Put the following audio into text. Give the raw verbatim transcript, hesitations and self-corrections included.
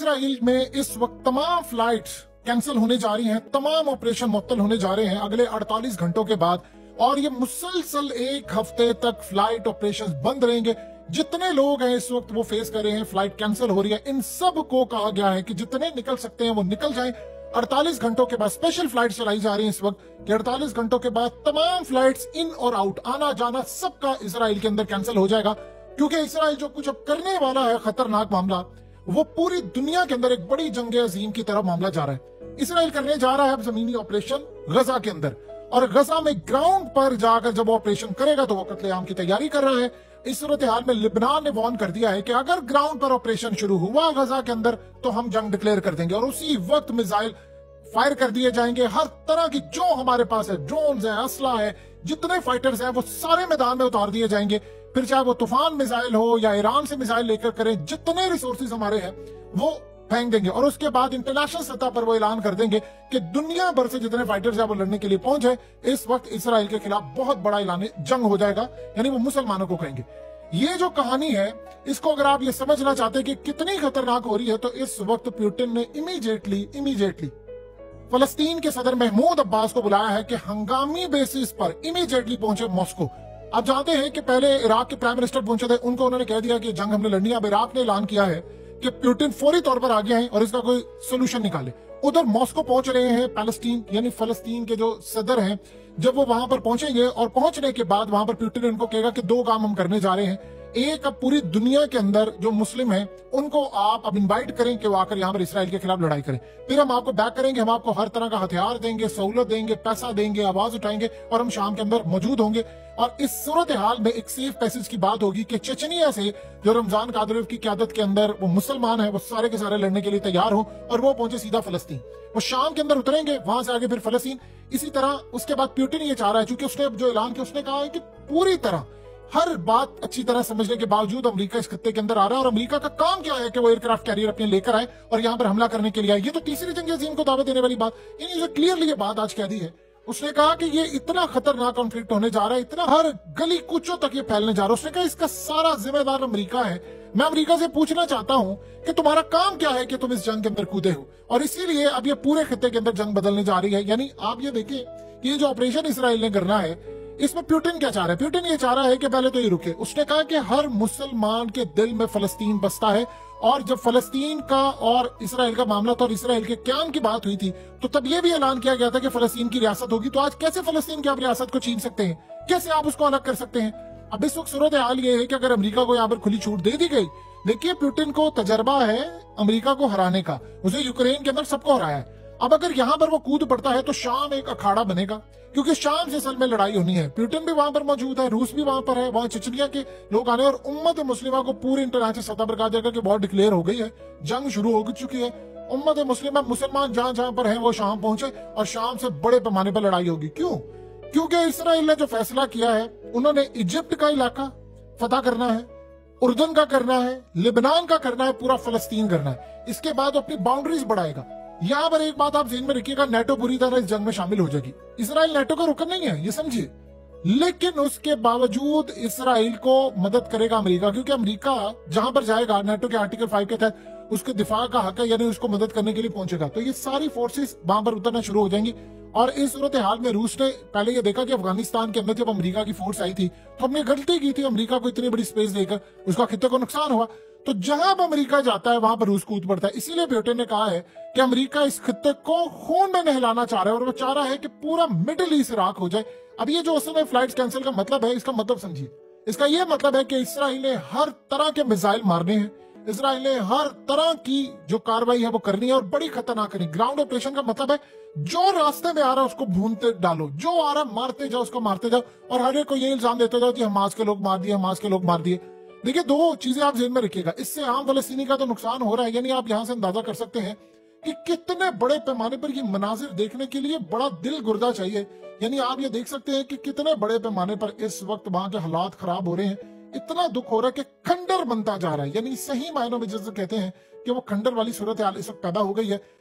Israel में इस वक्त तमाम फ्लाइट्स कैंसिल होने जा रही हैं, तमाम ऑपरेशन मुअत्तल होने जा रहे हैं अगले अड़तालीस घंटों के बाद, और ये मुसलसल एक हफ्ते तक फ्लाइट ऑपरेशंस बंद रहेंगे। जितने लोग हैं इस वक्त वो फेस कर रहे हैं, फ्लाइट कैंसिल हो रही है, इन सब को कहा गया है कि जितने निकल सकते हैं वो निकल जाएं। अड़तालीस घंटों के बाद स्पेशल फ्लाइट चलाई जा रही है इस वक्त कि अड़तालीस घंटों के बाद तमाम फ्लाइट्स इन और आउट, आना जाना सबका इसराइल के अंदर कैंसिल हो जाएगा, क्योंकि इसराइल जो कुछ अब करने वाला है खतरनाक मामला, वो पूरी दुनिया के अंदर एक बड़ी जंग अजीम की तरफ मामला जा रहा है। इसराइल करने जा रहा है अब जमीनी ऑपरेशन गजा के अंदर, और गजा में ग्राउंड पर जाकर जब ऑपरेशन करेगा तो वो कत्लेआम की तैयारी कर रहा है। इस सूरत हाल में लिबनान ने वार्न कर दिया है कि अगर ग्राउंड पर ऑपरेशन शुरू हुआ गजा के अंदर तो हम जंग डिक्लेयर कर देंगे, और उसी वक्त मिसाइल फायर कर दिए जाएंगे। हर तरह की जो हमारे पास है, ड्रोन्स है, असला है, जितने फाइटर्स हैं वो सारे मैदान में उतार दिए जाएंगे। फिर चाहे वो तूफान मिसाइल हो या ईरान से मिसाइल लेकर करें, जितने रिसोर्सेज हमारे हैं वो फेंक देंगे, और उसके बाद इंटरनेशनल सतह पर वो ऐलान कर देंगे कि दुनिया भर से जितने फाइटर्स हैं वो लड़ने के लिए पहुंचे। इस वक्त इसराइल के खिलाफ बहुत बड़ा ऐलान जंग हो जाएगा, यानी वो मुसलमानों को कहेंगे। ये जो कहानी है, इसको अगर आप ये समझना चाहते हैं कि कितनी खतरनाक हो रही है, तो इस वक्त पुतिन ने इमीडिएटली इमीडिएटली फलस्तीन के सदर महमूद अब्बास को बुलाया है कि हंगामी बेसिस पर इमीडिएटली पहुंचे मॉस्को। आप जानते हैं कि पहले इराक के प्राइम मिनिस्टर पहुंचे थे, उनको उन्होंने कह दिया कि जंग हमने लड़नी है। अब इराक ने ऐलान किया है कि पुतिन फौरी तौर पर आगे आए और इसका कोई सोल्यूशन निकाले। उधर मॉस्को पहुंच रहे हैं पैलेस्टीन यानी फलस्तीन के जो सदर हैं, जब वो वहां पर पहुंचेंगे और पहुंचने के बाद वहां पर पुतिन उनको कहेगा कि दो काम हम करने जा रहे हैं। एक, अब पूरी दुनिया के अंदर जो मुस्लिम हैं उनको आप अब इनवाइट करें कि वो आकर यहाँ पर इसराइल के खिलाफ लड़ाई करें। फिर हम आपको बैक करेंगे, हम आपको हर तरह का हथियार देंगे, सहूलत देंगे, पैसा देंगे, आवाज उठाएंगे, और हम शाम के अंदर मौजूद होंगे। और इस सूरत हाल में एक सेफ पैसेज की बात होगी कि चेचनिया से जो रमजान कादिरोव की क्यादत के अंदर वो मुसलमान है, वो सारे के सारे लड़ने के लिए तैयार हो, और वो पहुंचे सीधा फलस्तीन। वो शाम के अंदर उतरेंगे, वहां से आगे फिर फलस्तीन। इसी तरह उसके बाद पुतिन ये चाह रहा है, क्योंकि उसने जो ऐलान किया, उसने कहा है कि पूरी तरह हर बात अच्छी तरह समझने के बावजूद अमेरिका इस खत्ते के अंदर आ रहा है, और अमेरिका का काम क्या है कि वो एयरक्राफ्ट कैरियर अपने लेकर आए और यहाँ पर हमला करने के लिए आए। ये तो तीसरी जंग अजीम को दावत देने वाली बात, यानी क्लियरली ये बात आज कह दी है। उसने कहा कि ये इतना खतरनाक कॉन्फ्लिक्ट होने जा रहा है, इतना हर गली कूचों तक ये फैलने जा रहा है। उसने कहा इसका सारा जिम्मेदार अमेरिका है। मैं अमेरिका से पूछना चाहता हूं कि तुम्हारा काम क्या है कि तुम इस जंग के अंदर कूदे हो, और इसीलिए अब ये पूरे खत्ते के अंदर जंग बदलने जा रही है। यानी आप ये देखिए कि ये जो ऑपरेशन इसराइल ने करना है, इसमें पुतिन क्या चाह रहा है? पुतिन ये चाह रहा है कि पहले तो ये रुके। उसने कहा कि हर मुसलमान के दिल में फलस्तीन बसता है, और जब फलस्तीन का और इसराइल का मामला था और इसराइल के क्याम की बात हुई थी, तो तब ये भी ऐलान किया गया था कि फलस्तीन की रियासत होगी। तो आज कैसे फलस्तीन की आप रियासत को छीन सकते हैं? कैसे आप उसको अलग कर सकते हैं? अब इस वक्त सूरत हाल ये है कि अगर अमेरिका को यहाँ पर खुली छूट दे दी गई, देखिए पुतिन को तजर्बा है अमेरिका को हराने का, उसे यूक्रेन के अंदर सबको हराया है। अब अगर यहाँ पर वो कूद पड़ता है तो शाम एक अखाड़ा बनेगा, क्योंकि शाम से असल में लड़ाई होनी है। पुतिन भी वहां पर मौजूद है, रूस भी वहां पर है, वहां चचनिया के लोग आने, और उम्मत मुस्लिमा को पूरी इंटरनेशनल सतह पर कहा जाएगा कि बहुत डिक्लेयर हो गई है, जंग शुरू हो चुकी है। उम्मत मुस्लिमा मुसलमान जहां जहां पर है वो शाम पहुंचे, और शाम से बड़े पैमाने पर लड़ाई होगी। क्यों? क्योंकि इसराइल ने जो फैसला किया है, उन्होंने इजिप्ट का इलाका फतह करना है, उर्दन का करना है, लिबनान का करना है, पूरा फलस्तीन करना है। इसके बाद अपनी बाउंड्रीज बढ़ाएगा। यहाँ पर एक बात आप ध्यान में रखिएगा, नेटो पूरी तरह इस जंग में शामिल हो जाएगी। इसराइल नेटो का रुकन नहीं है, ये समझिए, लेकिन उसके बावजूद इसराइल को मदद करेगा अमेरिका, क्योंकि अमेरिका जहां पर जाएगा नेटो के आर्टिकल फाइव के तहत उसके दिफा का हक है, यानी उसको मदद करने के लिए पहुंचेगा। तो ये सारी फोर्सेस वहां पर उतरना शुरू हो जाएंगी। और इस सूरत हाल में रूस ने पहले ये देखा कि अफगानिस्तान के अंदर जब अमेरिका की फोर्स आई थी तो हमने गलती की थी, अमेरिका को इतनी बड़ी स्पेस देकर उसका खित्ते को नुकसान हुआ। तो जहां पर अमेरिका जाता है वहां पर रूस कूद पड़ता है। इसीलिए पुतिन ने कहा है कि अमेरिका इस खित्ते को खून में नहलाना चाह रहा है, और वो चाह रहा है कि पूरा मिडिल ईस्ट इराक हो जाए। अब ये जो असल में फ्लाइट्स कैंसिल का मतलब है, इसका मतलब समझिए। इसका ये मतलब है कि इसराइल ने हर तरह के मिसाइल मारने हैं, इसराइल ने हर तरह की जो कार्रवाई है वो करनी है, और बड़ी खतरनाक करनी। ग्राउंड ऑपरेशन का मतलब है जो रास्ते में आ रहा है उसको भूनते डालो, जो आ रहा मारते जाओ, उसको मारते जाओ, और हर एक को ये इल्जाम देते जाओ कि हमास के लोग मार दिए, हमास के लोग मार दिए। देखिए, दो चीजें आप जेल में रखिएगा, इससे आम फलस्तीनी का तो नुकसान हो रहा है, यानी आप यहां से अंदाजा कर सकते हैं कि कितने बड़े पैमाने पर ये मनाजिर देखने के लिए बड़ा दिल गुर्दा चाहिए। यानी आप ये देख सकते हैं कि कितने बड़े पैमाने पर इस वक्त वहां के हालात खराब हो रहे हैं। इतना दुख हो रहा है कि खंडर बनता जा रहा है, यानी सही मायनों में जैसे कहते हैं कि वो खंडर वाली सूरत हाल इस वक्त पैदा हो गई है।